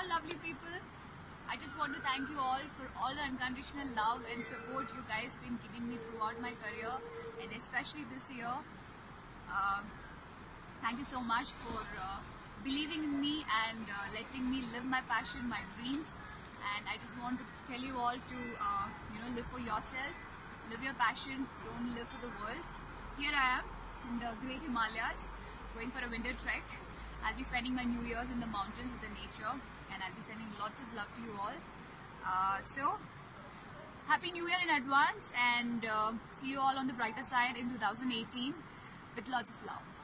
all lovely people. I just want to thank you all for all the unconditional love and support you guys been giving me throughout my career, and especially this year. Thank you so much for believing in me and letting me live my passion, my dreams. And I just want to tell you all to live for yourself, live your passion, don't live for the world. Here I am in the great Himalayas, going for a winter trek. I'll be spending my New Year's in the mountains with the nature, and I'll be sending lots of love to you all. So, Happy New Year in advance, and see you all on the brighter side in 2018 with lots of love.